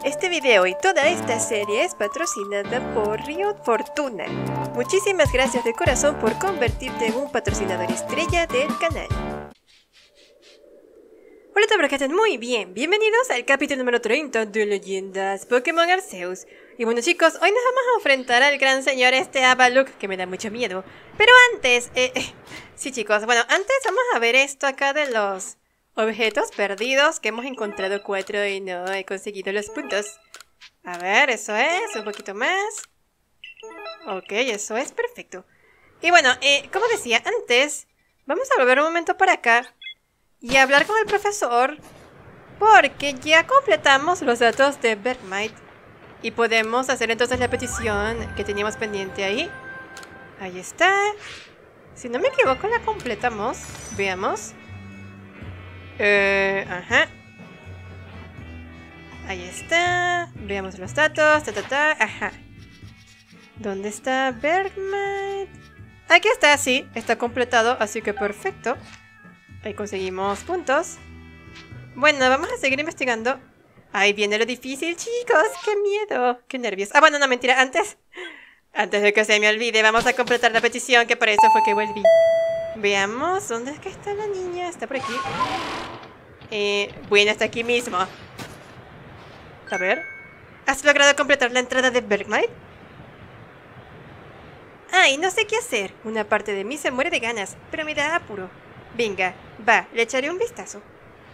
Este video y toda esta serie es patrocinada por Riot Fortuna. Muchísimas gracias de corazón por convertirte en un patrocinador estrella del canal. Hola, espero que estén muy bien. Bienvenidos al capítulo número 30 de Leyendas Pokémon Arceus. Y bueno, chicos, hoy nos vamos a enfrentar al gran señor Avaluk, que me da mucho miedo. Pero antes, sí, chicos, bueno, antes vamos a ver esto acá de los objetos perdidos, que hemos encontrado 4 y no he conseguido los puntos. A ver, eso es, un poquito más. Ok, eso es, perfecto. Y bueno, como decía antes, vamos a volver un momento para acá y hablar con el profesor, porque ya completamos los datos de Bergmite y podemos hacer entonces la petición que teníamos pendiente ahí. Ahí está. Si no me equivoco, la completamos. Veamos. Ajá. Ahí está. Veamos los datos. Ajá. ¿Dónde está Bergmite? Aquí está, sí. Está completado, así que perfecto. Ahí conseguimos puntos. Bueno, vamos a seguir investigando. Ahí viene lo difícil, chicos. ¡Qué miedo! ¡Qué nervios! Ah, bueno, no, mentira. Antes de que se me olvide, vamos a completar la petición, que por eso fue que volví. Veamos, ¿dónde es que está la niña? Está por aquí. Bueno, está aquí mismo. A ver. ¿Has logrado completar la entrada de Bergmite? Ay, no sé qué hacer. Una parte de mí se muere de ganas, pero me da apuro. Venga, va, le echaré un vistazo.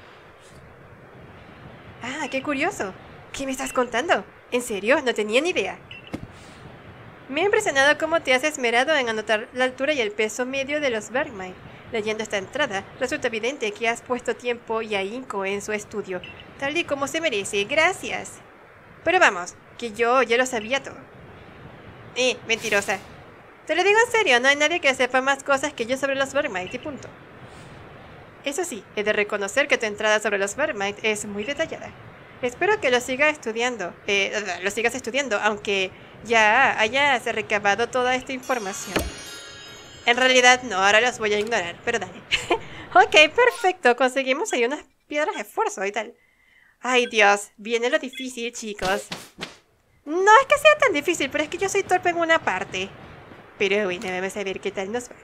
Ah, qué curioso. ¿Qué me estás contando? ¿En serio? No tenía ni idea. Me ha impresionado cómo te has esmerado en anotar la altura y el peso medio de los Bergmite. Leyendo esta entrada, resulta evidente que has puesto tiempo y ahínco en su estudio, tal y como se merece. Gracias. Pero vamos, que yo ya lo sabía todo. Mentirosa. Te lo digo en serio, no hay nadie que sepa más cosas que yo sobre los Bergmite y punto. Eso sí, he de reconocer que tu entrada sobre los Bergmite es muy detallada. Espero que lo sigas estudiando, aunque ya hayas recabado toda esta información. En realidad no, ahora los voy a ignorar, pero dale. Ok, perfecto, conseguimos ahí unas piedras de esfuerzo y tal. Ay, Dios, viene lo difícil, chicos. No es que sea tan difícil, pero es que yo soy torpe en una parte. Pero bueno, vamos a ver qué tal nos va.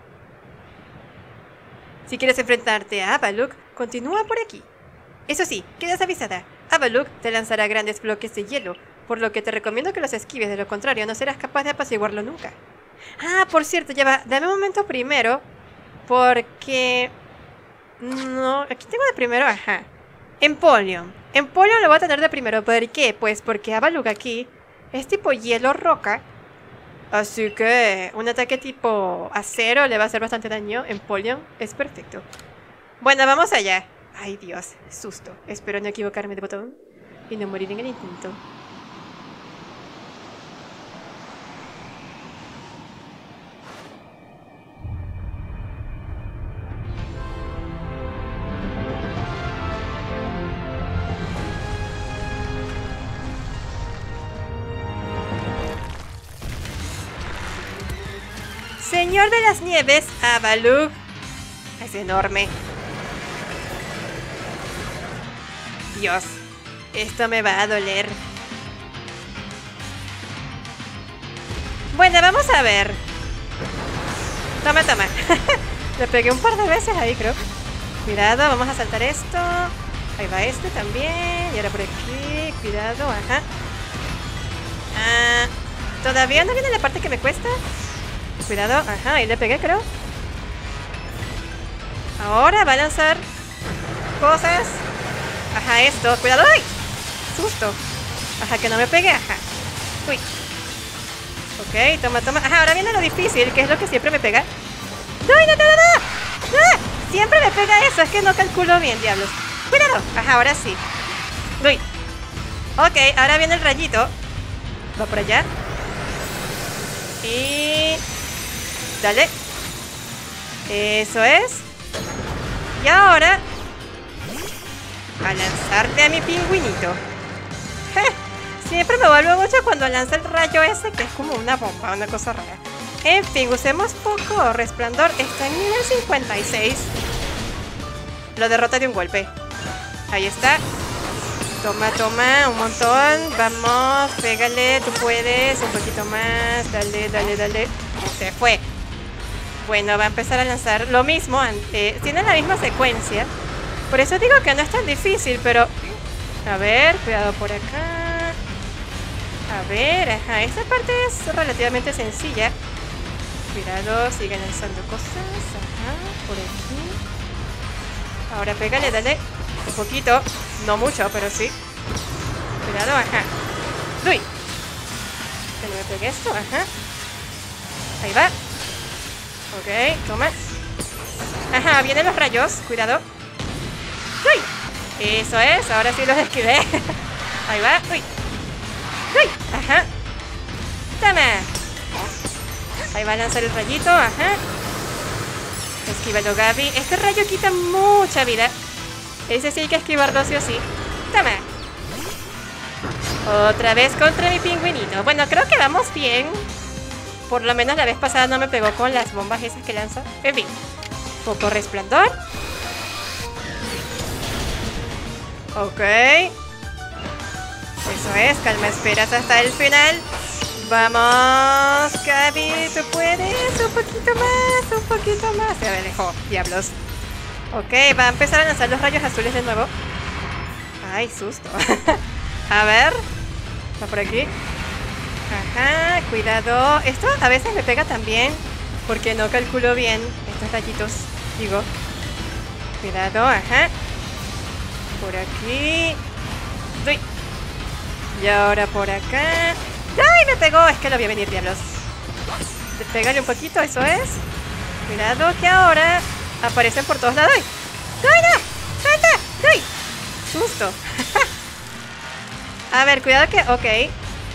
Si quieres enfrentarte a Avaluk, continúa por aquí. Eso sí, quedas avisada. Avaluk te lanzará grandes bloques de hielo, por lo que te recomiendo que los esquives, de lo contrario no serás capaz de apaciguarlo nunca. Ah, por cierto, ya va, dame un momento primero, porque... No, aquí tengo de primero, ajá. Empoleon lo voy a tener de primero, ¿por qué? Pues porque Avaluk aquí es tipo hielo roca. Así que un ataque tipo acero le va a hacer bastante daño. Empoleon es perfecto. Bueno, vamos allá. Ay, Dios, susto. Espero no equivocarme de botón y no morir en el intento. Señor de las Nieves, Avaluk. Es enorme. Dios, esto me va a doler. Bueno, vamos a ver. Toma. Le pegué un par de veces ahí, creo. Cuidado, vamos a saltar esto. Ahí va este también. Y ahora por aquí. Cuidado, ajá. Todavía no viene la parte que me cuesta. Cuidado, ajá, ahí le pegué, creo. Ahora va a lanzar cosas. Ajá, esto, cuidado, ¡ay! Susto. Ajá, que no me pegue, ajá. Uy. Ok, toma. Ajá, ahora viene lo difícil, que es lo que siempre me pega. ¡No! Siempre me pega eso, es que no calculo bien, diablos. Cuidado, ajá, ahora sí. Uy. Ok, ahora viene el rayito. Va por allá. Y... dale. Eso es. Y ahora a lanzarte a mi pingüinito. Siempre me vuelvo mucho cuando lanza el rayo ese, que es como una bomba, una cosa rara. En fin, usemos foco. Resplandor está en nivel 56. Lo derrota de un golpe. Ahí está. Toma, toma, un montón. Vamos, pégale, tú puedes. Un poquito más. Dale, dale, dale. Se fue. Bueno, va a empezar a lanzar lo mismo. Tiene la misma secuencia. Por eso digo que no es tan difícil, pero... A ver, cuidado por acá. A ver, ajá. Esta parte es relativamente sencilla. Cuidado, sigue lanzando cosas. Ajá, por aquí. Ahora pégale, dale. Un poquito. No mucho, pero sí. Cuidado, ajá. ¡Uy! Que no me pegue esto, ajá. Ahí va. Ok, toma. Ajá, vienen los rayos. Cuidado. ¡Uy! Eso es, ahora sí los esquivé. Ahí va. ¡Uy! ¡Uy! Ajá. ¡Toma! Ahí va a lanzar el rayito, ajá. Esquívalo, Gaby. Este rayo quita mucha vida. Ese sí hay que esquivarlo sí o sí. Toma. Otra vez contra mi pingüinito. Bueno, creo que vamos bien. Por lo menos la vez pasada no me pegó con las bombas esas que lanza. En fin. Poco resplandor. Ok. Eso es, calma, esperas hasta el final. Vamos, Gaby, tú puedes. Un poquito más, un poquito más. Se me alejó, diablos. Ok, va a empezar a lanzar los rayos azules de nuevo. Ay, susto. A ver. Va por aquí. Ajá, cuidado. Esto a veces me pega también porque no calculo bien estos rayitos. Digo. Cuidado, ajá. Por aquí. Uy. Y ahora por acá. ¡Ay, me pegó! Es que lo vi venir, diablos. Pégale un poquito, eso es. Cuidado que ahora aparecen por todos lados. ¡Ay! ¡No! ¡Salta! ¡Ay! ¡Susto! A ver, cuidado que... Ok.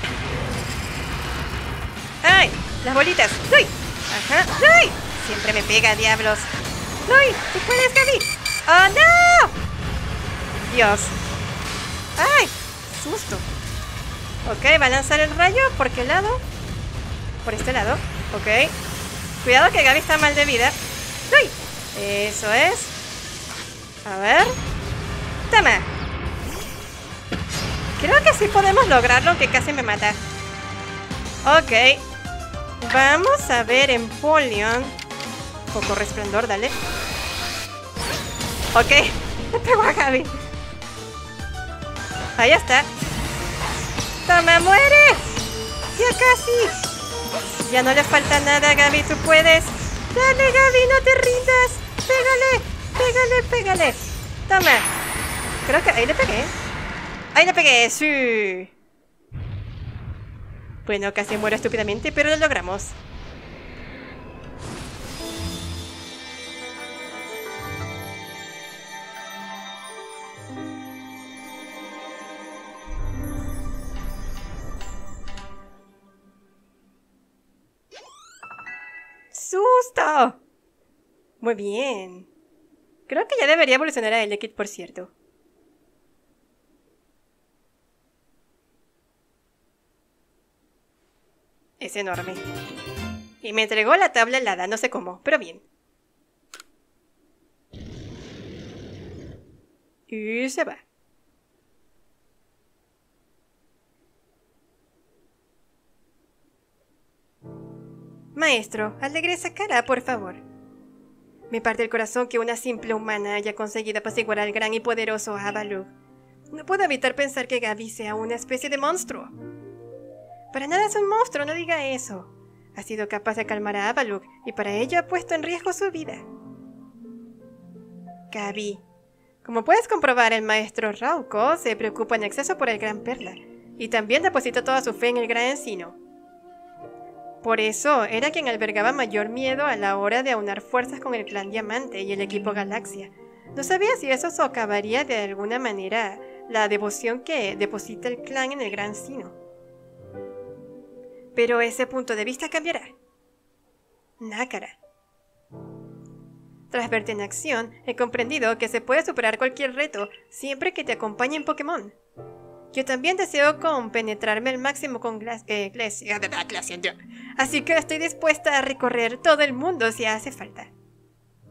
¡Ay! Las bolitas. ¡Ay! Ajá. ¡Ay! Siempre me pega, diablos. ¡Ay! ¡Tú puedes, Gaby! ¡Oh, no! Dios. ¡Ay! Susto. Ok, va a lanzar el rayo. ¿Por qué lado? Por este lado. Ok. Cuidado que Gaby está mal de vida. ¡Ay! Eso es. A ver. ¡Toma! Creo que sí podemos lograrlo, aunque casi me mata. Ok. Vamos a ver Empoleon. Poco resplandor, dale. Ok. Me pegó a Gaby. Ahí está. ¡Toma, muere! ¡Ya casi! Ya no le falta nada, Gaby, tú puedes. ¡Dale, Gaby, no te rindas! ¡Pégale! ¡Pégale, pégale! ¡Toma! Creo que ahí le pegué. ¡Ahí le pegué! ¡Sí! Bueno, casi muero estúpidamente, pero lo logramos. ¡Susto! Muy bien. Creo que ya debería evolucionar a Elekid, por cierto. Es enorme. Y me entregó la tabla helada, no sé cómo, pero bien. Y se va. Maestro, alegre esa cara, por favor. Me parte el corazón que una simple humana haya conseguido apaciguar al gran y poderoso Avalugg. No puedo evitar pensar que Gaby sea una especie de monstruo. Para nada es un monstruo, no diga eso. Ha sido capaz de calmar a Avalugg y para ello ha puesto en riesgo su vida. Gaby. Como puedes comprobar, el maestro Rauco se preocupa en exceso por el Gran Perla y también deposita toda su fe en el Gran Encino. Por eso, era quien albergaba mayor miedo a la hora de aunar fuerzas con el Clan Diamante y el equipo Galaxia. No sabía si eso socavaría de alguna manera la devoción que deposita el clan en el Gran Sino. Pero ese punto de vista cambiará. Nácara. Tras verte en acción, he comprendido que se puede superar cualquier reto siempre que te acompañe en Pokémon. Yo también deseo compenetrarme al máximo con Glacier, así que estoy dispuesta a recorrer todo el mundo si hace falta.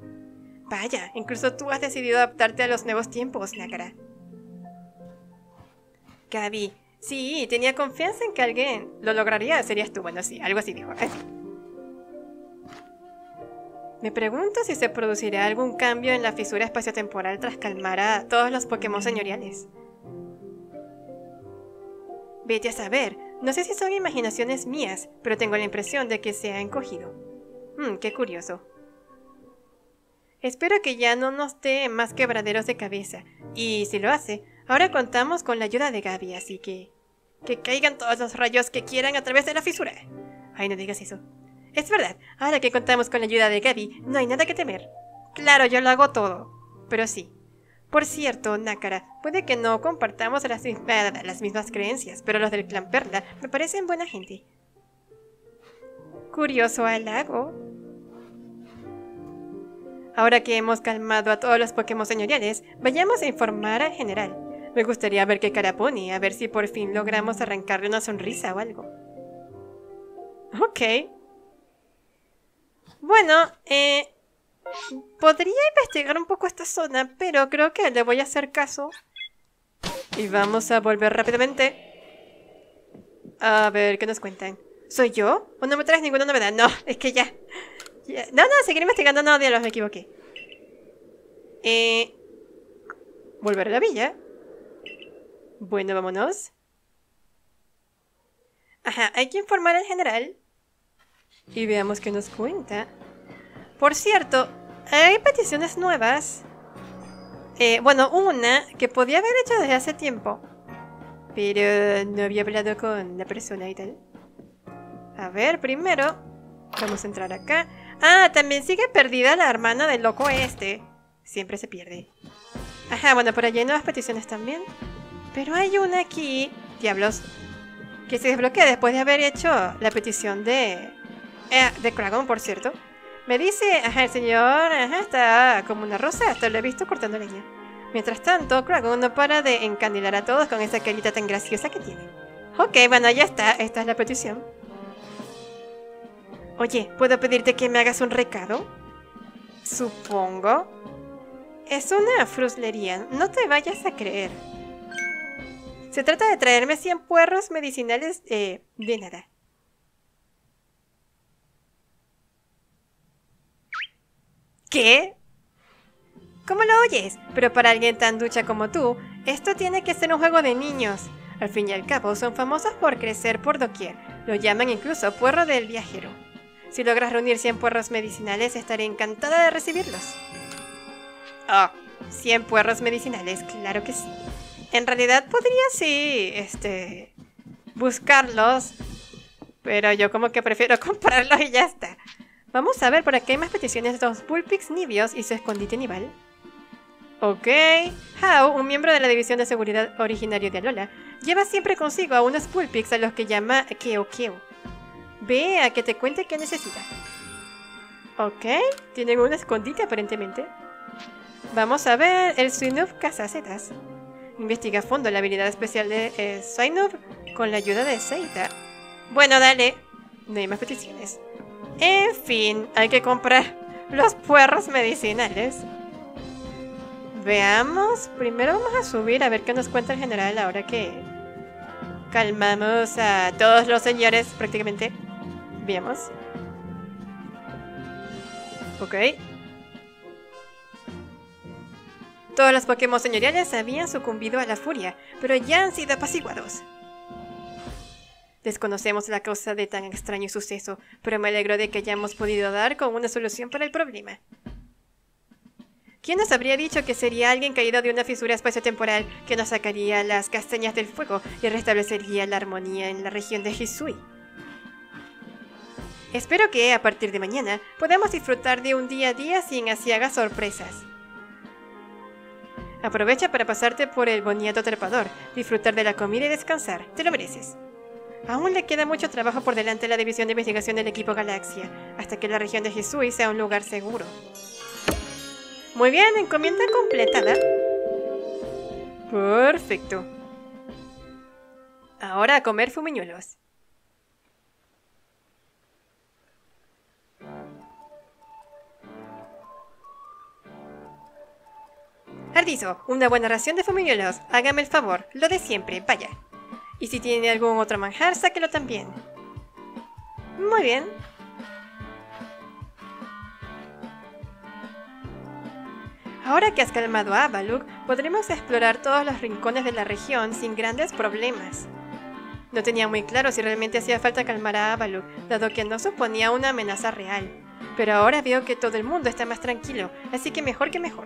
Vaya, incluso tú has decidido adaptarte a los nuevos tiempos, Nácara. Gaby, sí, tenía confianza en que alguien lo lograría, serías tú. Bueno, sí, algo así dijo. Así. Me pregunto si se producirá algún cambio en la fisura espaciotemporal tras calmar a todos los Pokémon señoriales. Vete a saber, no sé si son imaginaciones mías, pero tengo la impresión de que se ha encogido. Qué curioso. Espero que ya no nos dé más quebraderos de cabeza, y si lo hace, ahora contamos con la ayuda de Gaby, así que caigan todos los rayos que quieran a través de la fisura. Ay, no digas eso. Es verdad, ahora que contamos con la ayuda de Gaby, no hay nada que temer. Claro, yo lo hago todo, pero sí. Por cierto, Nácara, puede que no compartamos las mismas creencias, pero los del clan Perla me parecen buena gente. Curioso halago. Ahora que hemos calmado a todos los Pokémon señoriales, vayamos a informar al general. Me gustaría ver qué cara pone, a ver si por fin logramos arrancarle una sonrisa o algo. Ok. Bueno, podría investigar un poco esta zona, pero creo que le voy a hacer caso. Y vamos a volver rápidamente. A ver, ¿qué nos cuentan? ¿Soy yo? ¿O no me traes ninguna novedad? No, es que ya... No, seguir investigando, no, diablos, me equivoqué. ¿Volver a la villa? Bueno, vámonos. Ajá, hay que informar al general. Y veamos qué nos cuenta. Por cierto, hay peticiones nuevas. Bueno, una que podía haber hecho desde hace tiempo, pero no había hablado con la persona y tal. A ver, primero vamos a entrar acá. Ah, también sigue perdida la hermana del loco este. Siempre se pierde. Ajá, bueno, por allí hay nuevas peticiones también. Pero hay una aquí, diablos, que se desbloquea después de haber hecho la petición de Kragon, por cierto. Me dice, ajá, el señor, ajá, está como una rosa, hasta lo he visto cortando leña. Mientras tanto, Kragon no para de encandilar a todos con esa carita tan graciosa que tiene. Ok, bueno, ya está, esta es la petición. Oye, ¿puedo pedirte que me hagas un recado? Supongo. Es una fruslería, no te vayas a creer. Se trata de traerme 100 puerros medicinales de nada. ¿Qué? ¿Cómo lo oyes? Pero para alguien tan ducha como tú, esto tiene que ser un juego de niños. Al fin y al cabo, son famosos por crecer por doquier. Lo llaman incluso puerro del viajero. Si logras reunir 100 puerros medicinales, estaré encantada de recibirlos. Oh, 100 puerros medicinales, claro que sí. En realidad podría sí, buscarlos. Pero yo como que prefiero comprarlos y ya está. Vamos a ver, por aquí hay más peticiones de los Bullpix Nibios y su escondite nival. Ok. Hao, un miembro de la división de seguridad originario de Alola, lleva siempre consigo a unos Bullpix a los que llama Keo Keo. Ve a que te cuente qué necesita. Ok, tienen un escondite aparentemente. Vamos a ver el Swinub Cazacetas. Investiga a fondo la habilidad especial de Swinub con la ayuda de Seita. Bueno, dale. No hay más peticiones. En fin, hay que comprar los puerros medicinales. Veamos. Primero vamos a subir a ver qué nos cuenta el general ahora que calmamos a todos los señores prácticamente. Veamos. Ok. Todos los Pokémon señoriales habían sucumbido a la furia, pero ya han sido apaciguados. Desconocemos la causa de tan extraño suceso, pero me alegro de que hayamos podido dar con una solución para el problema. ¿Quién nos habría dicho que sería alguien caído de una fisura espaciotemporal que nos sacaría las castañas del fuego y restablecería la armonía en la región de Hisui? Espero que, a partir de mañana, podamos disfrutar de un día a día sin aciagas sorpresas. Aprovecha para pasarte por el boniato trepador, disfrutar de la comida y descansar. Te lo mereces. Aún le queda mucho trabajo por delante a la división de investigación del equipo Galaxia, hasta que la región de Hisui sea un lugar seguro. Muy bien, encomienda completada. Perfecto. Ahora a comer fumiñuelos. aviso, una buena ración de fumigiolos. Hágame el favor, lo de siempre, vaya. Y si tiene algún otro manjar, sáquelo también. Muy bien. Ahora que has calmado a Avalugg, podremos explorar todos los rincones de la región sin grandes problemas. No tenía muy claro si realmente hacía falta calmar a Avalugg, dado que no suponía una amenaza real. Pero ahora veo que todo el mundo está más tranquilo, así que mejor que mejor.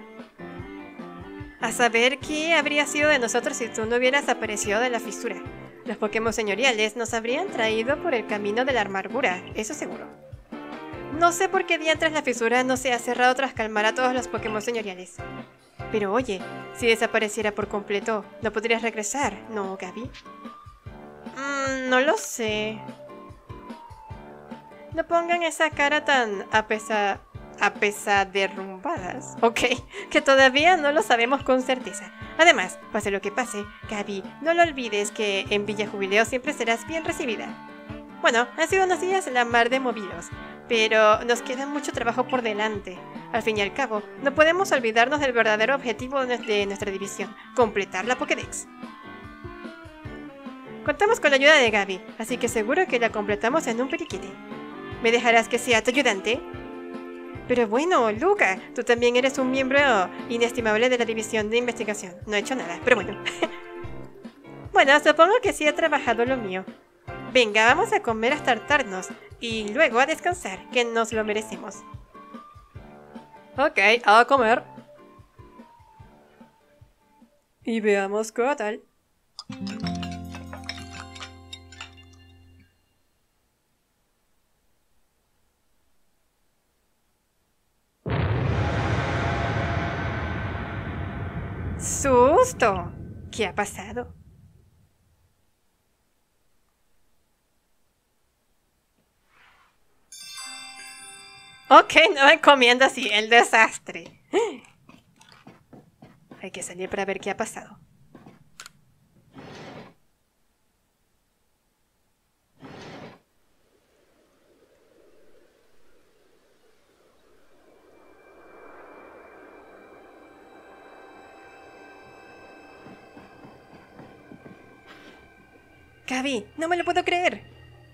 A saber qué habría sido de nosotros si tú no hubieras aparecido de la fisura. Los Pokémon señoriales nos habrían traído por el camino de la amargura, eso seguro. No sé por qué diantres la fisura no se ha cerrado tras calmar a todos los Pokémon señoriales. Pero oye, si desapareciera por completo, ¿no podrías regresar, no, Gaby? No lo sé. No pongan esa cara tan apesadumbradas. Ok, que todavía no lo sabemos con certeza. Además, pase lo que pase, Gaby, no lo olvides que en Villa Jubileo siempre serás bien recibida. Bueno, han sido unos días la mar de movidos, pero nos queda mucho trabajo por delante. Al fin y al cabo, no podemos olvidarnos del verdadero objetivo de nuestra división, completar la Pokédex. Contamos con la ayuda de Gaby, así que seguro que la completamos en un periquete. ¿Me dejarás que sea tu ayudante? Pero bueno, Luca, tú también eres un miembro inestimable de la división de investigación. No he hecho nada, pero bueno. Bueno, supongo que sí he trabajado lo mío. Venga, vamos a comer hasta hartarnos y luego a descansar, que nos lo merecemos. Ok, a comer. Y veamos qué tal. ¡Susto! ¿Qué ha pasado? Ok, no van comiendo así, el desastre. Hay que salir para ver qué ha pasado. Gaby, no me lo puedo creer.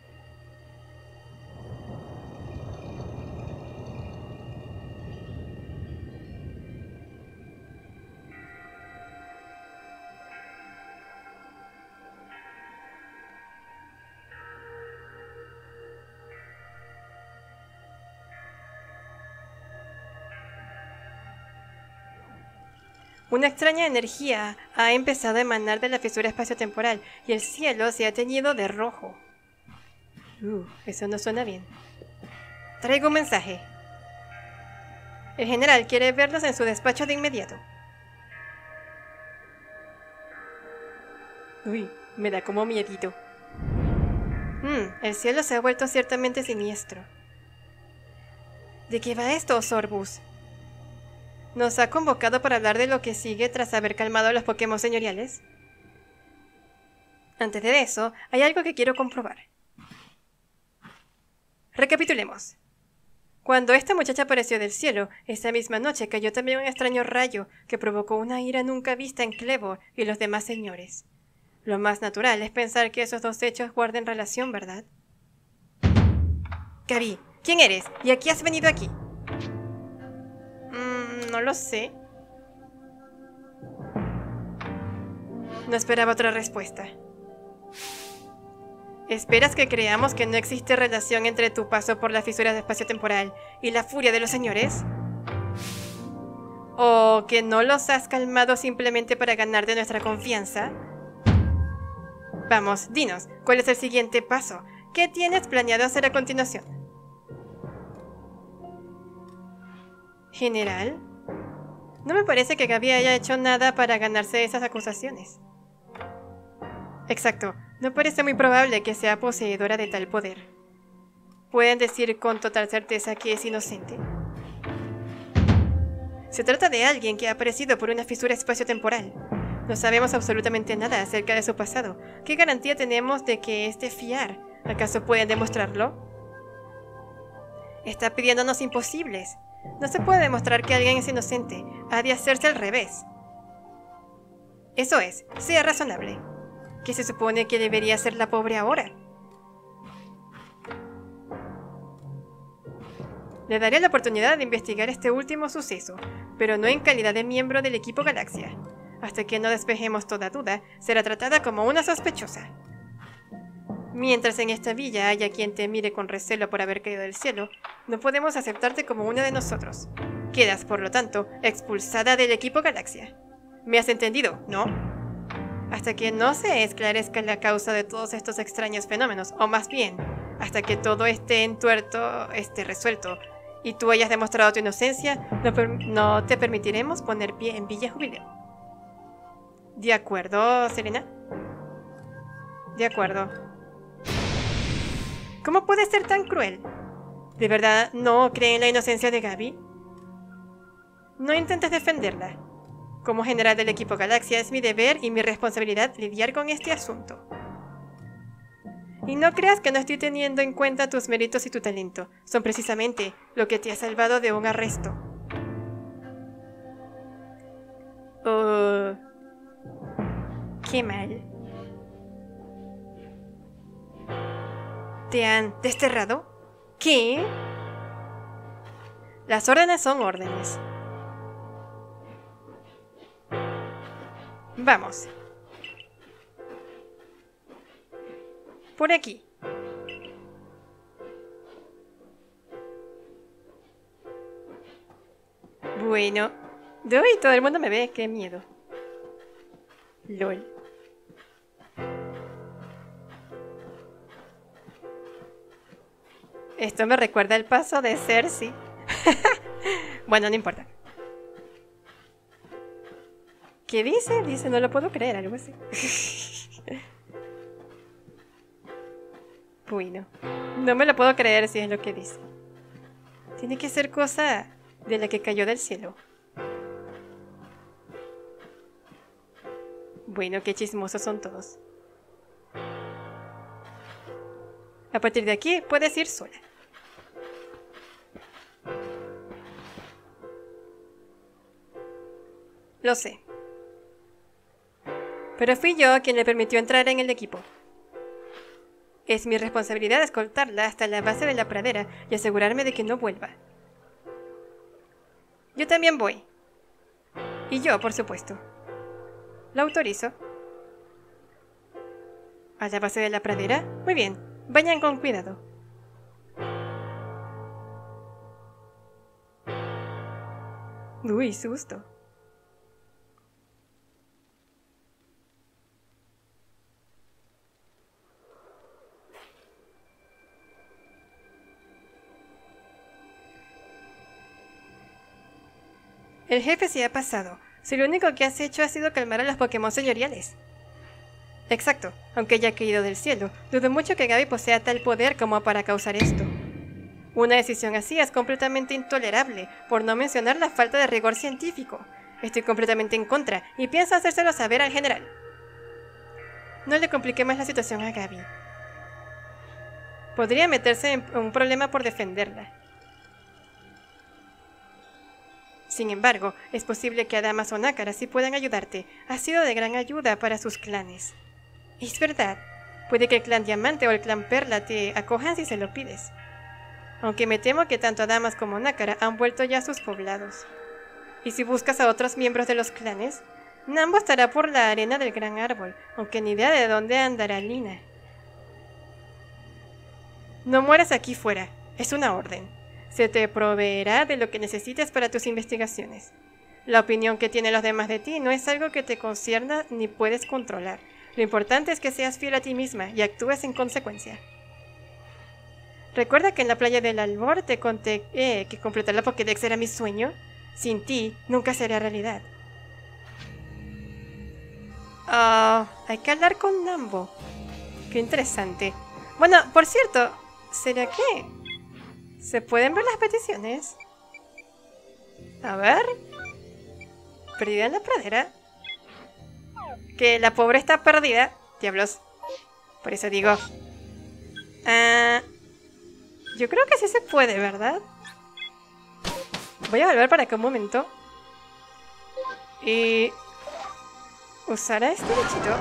Una extraña energía ha empezado a emanar de la fisura espaciotemporal y el cielo se ha teñido de rojo. Eso no suena bien. Traigo un mensaje. El general quiere verlos en su despacho de inmediato. Uy, me da como miedito. El cielo se ha vuelto ciertamente siniestro. ¿De qué va esto, Sorbus? ¿Nos ha convocado para hablar de lo que sigue tras haber calmado a los Pokémon señoriales? Antes de eso, hay algo que quiero comprobar. Recapitulemos. Cuando esta muchacha apareció del cielo, esa misma noche cayó también un extraño rayo que provocó una ira nunca vista en Clevor y los demás señores. Lo más natural es pensar que esos dos hechos guarden relación, ¿verdad? Gaby, ¿quién eres? ¿Y a qué has venido aquí? No lo sé. No esperaba otra respuesta. ¿Esperas que creamos que no existe relación entre tu paso por la fisura de espacio-temporal y la furia de los señores? ¿O que no los has calmado simplemente para ganarte nuestra confianza? Vamos, dinos, ¿cuál es el siguiente paso? ¿Qué tienes planeado hacer a continuación? ¿General? No me parece que Gaby haya hecho nada para ganarse esas acusaciones. Exacto, no parece muy probable que sea poseedora de tal poder. ¿Pueden decir con total certeza que es inocente? Se trata de alguien que ha aparecido por una fisura espacio-temporal. No sabemos absolutamente nada acerca de su pasado. ¿Qué garantía tenemos de que es de fiar? ¿Acaso pueden demostrarlo? Está pidiéndonos imposibles. No se puede demostrar que alguien es inocente. Ha de hacerse al revés. Eso es, sea razonable. ¿Qué se supone que debería hacer la pobre ahora? Le daré la oportunidad de investigar este último suceso, pero no en calidad de miembro del equipo Galaxia. Hasta que no despejemos toda duda, será tratada como una sospechosa. Mientras en esta villa haya quien te mire con recelo por haber caído del cielo, no podemos aceptarte como una de nosotros. Quedas, por lo tanto, expulsada del equipo Galaxia. ¿Me has entendido, no? Hasta que no se esclarezca la causa de todos estos extraños fenómenos, o más bien, hasta que todo esté resuelto, y tú hayas demostrado tu inocencia, no te permitiremos poner pie en Villa Jubileo. ¿De acuerdo, Serena? De acuerdo. ¿Cómo puede ser tan cruel? ¿De verdad no cree en la inocencia de Gaby? No intentes defenderla. Como general del equipo Galaxia es mi deber y mi responsabilidad lidiar con este asunto. Y no creas que no estoy teniendo en cuenta tus méritos y tu talento. Son precisamente lo que te ha salvado de un arresto. Oh, qué mal. ¿Te han desterrado? ¿Qué? Las órdenes son órdenes. Vamos. Por aquí. Bueno. Uy, todo el mundo me ve. Qué miedo. LOL. Esto me recuerda el paso de Cersei. Bueno, no importa. ¿Qué dice? Dice, no lo puedo creer, algo así. Bueno, no me lo puedo creer si es lo que dice. Tiene que ser cosa de la que cayó del cielo. Bueno, qué chismosos son todos. A partir de aquí puedes ir sola. Lo sé. Pero fui yo quien le permitió entrar en el equipo. Es mi responsabilidad escoltarla hasta la base de la pradera y asegurarme de que no vuelva. Yo también voy. Y yo, por supuesto. Lo autorizo. ¿A la base de la pradera? Muy bien. Vayan con cuidado. Uy, susto. El jefe se ha pasado. Si lo único que has hecho ha sido calmar a los Pokémon señoriales. Exacto, aunque haya caído del cielo, dudo mucho que Gaby posea tal poder como para causar esto. Una decisión así es completamente intolerable, por no mencionar la falta de rigor científico. Estoy completamente en contra, y pienso hacérselo saber al general. No le complique más la situación a Gaby. Podría meterse en un problema por defenderla. Sin embargo, es posible que Adamas o Nácara sí puedan ayudarte. Ha sido de gran ayuda para sus clanes. Es verdad. Puede que el clan Diamante o el clan Perla te acojan si se lo pides. Aunque me temo que tanto Adamas como Nácara han vuelto ya a sus poblados. Y si buscas a otros miembros de los clanes, Nambo estará por la arena del Gran Árbol, aunque ni idea de dónde andará Lina. No mueras aquí fuera. Es una orden. Se te proveerá de lo que necesites para tus investigaciones. La opinión que tienen los demás de ti no es algo que te concierna ni puedes controlar. Lo importante es que seas fiel a ti misma y actúes en consecuencia. ¿Recuerda que en la playa del Albor te conté que completar la Pokédex era mi sueño? Sin ti, nunca sería realidad. Hay que hablar con Nambo. Qué interesante. Bueno, por cierto, ¿será que se pueden ver las peticiones? A ver. Perdida en la pradera. Que la pobre está perdida. Diablos. Por eso digo. Yo creo que sí se puede, ¿verdad? Voy a volver para acá un momento. Y... usar a este bichito.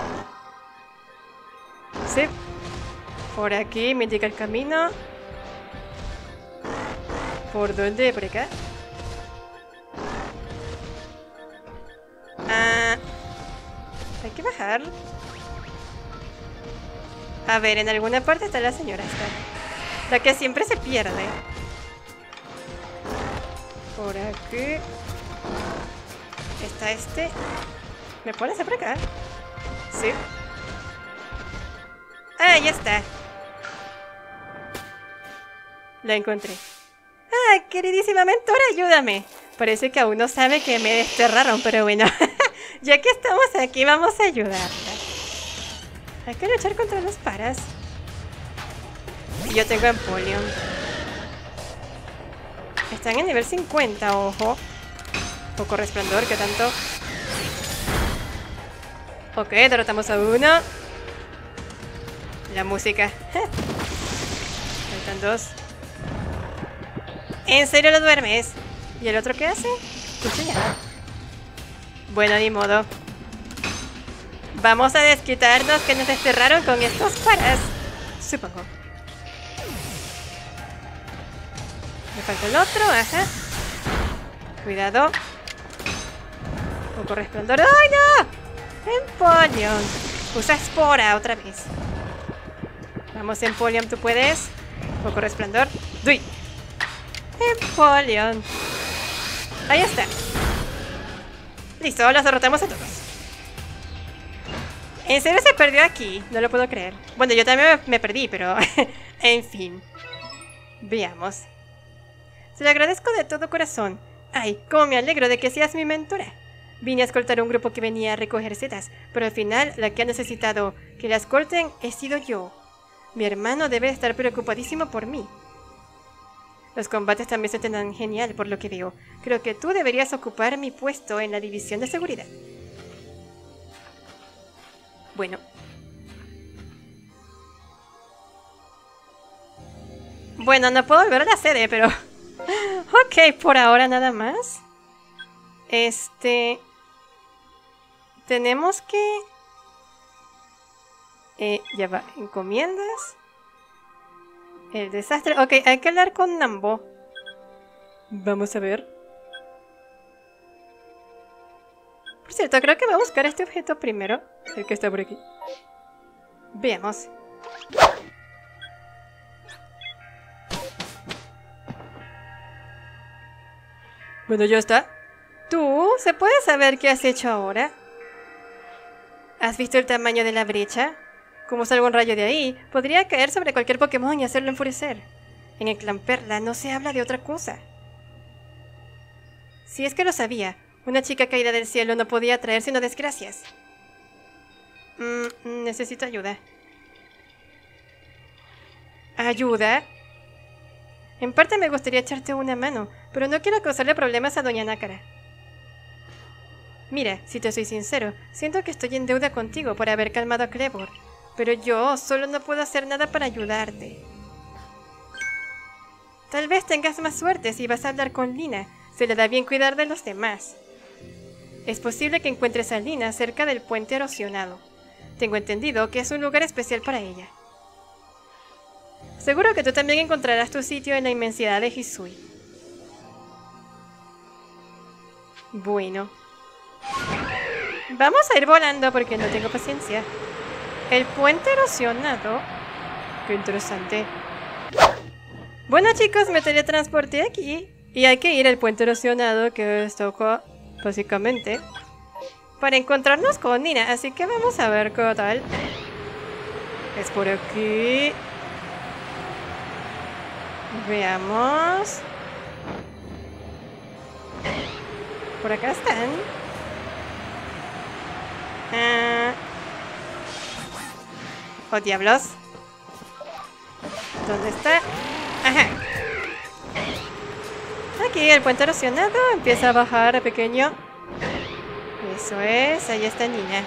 Sí. Por aquí me indica el camino. ¿Por dónde? ¿Por acá? Ah, hay que bajar. A ver, en alguna parte está la señora esta. La que siempre se pierde. Por aquí. Está este. ¿Me pones por acá? Sí. Ah, ya está. La encontré. Ah, queridísima mentora, ayúdame. Parece que aún no sabe que me desterraron, pero bueno. Ya que estamos aquí, vamos a ayudarla. Hay que luchar contra los paras. Y yo tengo Empoleon. Están en nivel 50, ojo. Poco resplandor, ¿qué tanto? Ok, derrotamos a uno. La música. Faltan dos. ¿En serio lo duermes? ¿Y el otro qué hace? Cuchillada. Bueno, ni modo. Vamos a desquitarnos que nos desterraron con estos paras. Supongo. Me falta el otro, ajá. Cuidado. Poco resplandor. ¡Ay, no! Empoleon. Usa espora otra vez. Vamos, Empoleon, tú puedes. Poco resplandor. ¡Duy! Empoleon. Ahí está. Listo, los derrotamos a todos. ¿En serio se perdió aquí? No lo puedo creer. Bueno, yo también me perdí, pero... en fin. Veamos. Se lo agradezco de todo corazón. Ay, cómo me alegro de que seas mi mentora. Vine a escoltar a un grupo que venía a recoger setas, pero al final la que ha necesitado que la escolten he sido yo. Mi hermano debe estar preocupadísimo por mí. Los combates también se te dan genial por lo que veo. Creo que tú deberías ocupar mi puesto en la división de seguridad. Bueno. Bueno, no puedo volver a la sede, pero... ok, por ahora nada más. Tenemos que... ya va, encomiendas. El desastre. Ok, hay que hablar con Nambo. Vamos a ver. Por cierto, creo que voy a buscar este objeto primero. El que está por aquí. Veamos. Bueno, ya está. ¿Tú? ¿Se puede saber qué has hecho ahora? ¿Has visto el tamaño de la brecha? Como salga un rayo de ahí, podría caer sobre cualquier Pokémon y hacerlo enfurecer. En el clan Perla no se habla de otra cosa. Si es que lo sabía, una chica caída del cielo no podía traer sino desgracias. Necesito ayuda. ¿Ayuda? En parte me gustaría echarte una mano, pero no quiero causarle problemas a Doña Nácara. Mira, si te soy sincero, siento que estoy en deuda contigo por haber calmado a Clevor. Pero yo solo no puedo hacer nada para ayudarte. Tal vez tengas más suerte si vas a hablar con Lina. Se le da bien cuidar de los demás. Es posible que encuentres a Lina cerca del puente erosionado. Tengo entendido que es un lugar especial para ella. Seguro que tú también encontrarás tu sitio en la inmensidad de Hisui. Bueno. Vamos a ir volando porque no tengo paciencia. El puente erosionado. Qué interesante. Bueno, chicos, me teletransporté aquí. Y hay que ir al puente erosionado, que es Toko, básicamente, para encontrarnos con Nina. Así que vamos a ver qué tal. Es por aquí. Veamos. Por acá están. Oh, diablos. ¿Dónde está? Ajá. Aquí el puente erosionado empieza a bajar pequeño. Eso es, ahí está Nina.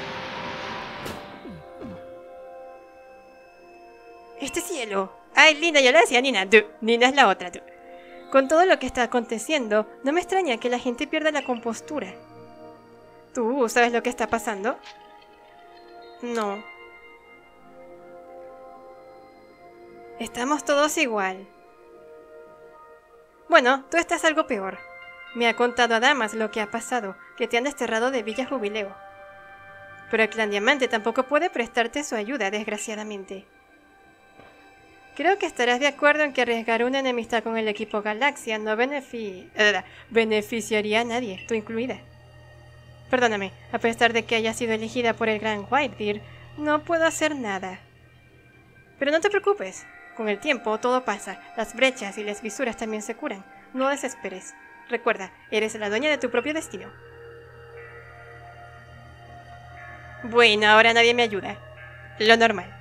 Este cielo. Ay, Lina, yo le decía Nina. Nina es la otra. Con todo lo que está aconteciendo, no me extraña que la gente pierda la compostura. ¿Tú sabes lo que está pasando? No. Estamos todos igual. Bueno, tú estás algo peor. Me ha contado Adamas lo que ha pasado, que te han desterrado de Villa Jubileo. Pero el Clan Diamante tampoco puede prestarte su ayuda, desgraciadamente. Creo que estarás de acuerdo en que arriesgar una enemistad con el equipo Galaxia no beneficiaría a nadie, tú incluida. Perdóname, a pesar de que haya sido elegida por el Gran Whitebeard, no puedo hacer nada. Pero no te preocupes, con el tiempo todo pasa, las brechas y las fisuras también se curan, no desesperes. Recuerda, eres la dueña de tu propio destino. Bueno, ahora nadie me ayuda. Lo normal.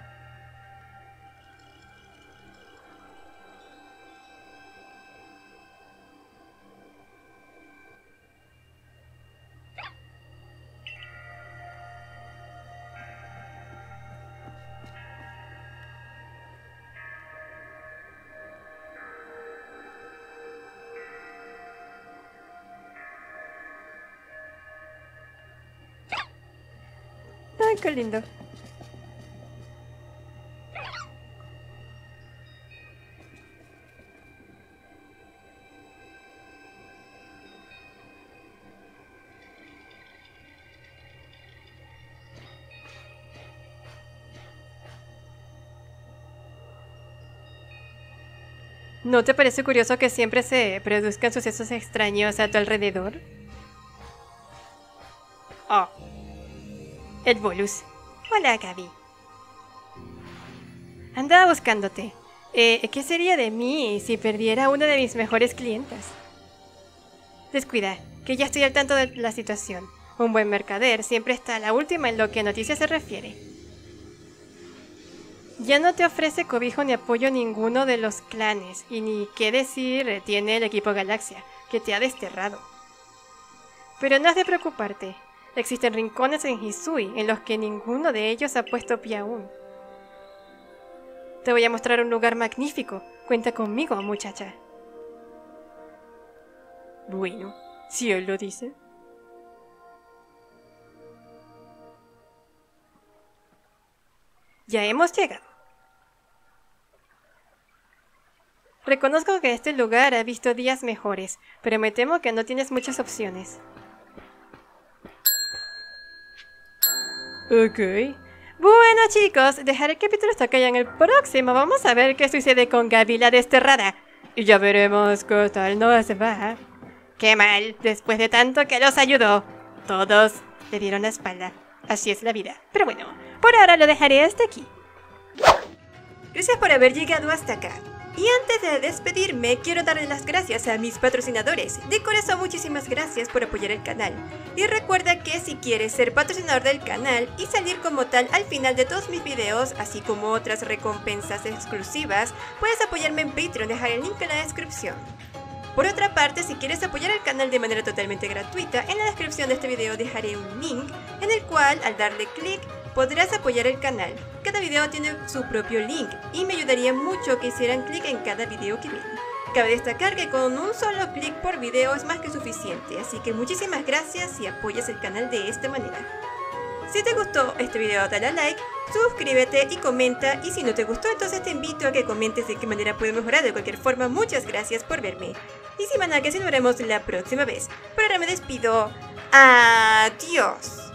Ay, qué lindo. ¿No te parece curioso que siempre se produzcan sucesos extraños a tu alrededor? Oh. Ed Bolus. Hola, Gaby. Andaba buscándote. ¿Qué sería de mí si perdiera a una de mis mejores clientas? Descuida, que ya estoy al tanto de la situación. Un buen mercader siempre está a la última en lo que a noticias se refiere. Ya no te ofrece cobijo ni apoyo ninguno de los clanes, y ni qué decir tiene el equipo Galaxia, que te ha desterrado. Pero no has de preocuparte. Existen rincones en Hisui en los que ninguno de ellos ha puesto pie aún. Te voy a mostrar un lugar magnífico. Cuenta conmigo, muchacha. Bueno, si él lo dice. Ya hemos llegado. Reconozco que este lugar ha visto días mejores, pero me temo que no tienes muchas opciones. Ok. Bueno, chicos, dejaré el capítulo hasta acá ya en el próximo. Vamos a ver qué sucede con Gaby la desterrada. Y ya veremos qué tal nos va. Qué mal, después de tanto que los ayudó. Todos le dieron la espalda. Así es la vida. Pero bueno, por ahora lo dejaré hasta aquí. Gracias por haber llegado hasta acá. Y antes de despedirme, quiero darle las gracias a mis patrocinadores. De corazón, muchísimas gracias por apoyar el canal. Y recuerda que si quieres ser patrocinador del canal y salir como tal al final de todos mis videos, así como otras recompensas exclusivas, puedes apoyarme en Patreon, dejar el link en la descripción. Por otra parte, si quieres apoyar el canal de manera totalmente gratuita, en la descripción de este video dejaré un link en el cual, al darle clic, podrás apoyar el canal. Cada video tiene su propio link y me ayudaría mucho que hicieran clic en cada video que ven. Cabe destacar que con un solo clic por video es más que suficiente, así que muchísimas gracias si apoyas el canal de esta manera. Si te gustó este video dale a like, suscríbete y comenta, y si no te gustó entonces te invito a que comentes de qué manera puedo mejorar. De cualquier forma, muchas gracias por verme. Y sin más nada que nos veremos la próxima vez. Por ahora me despido. Adiós.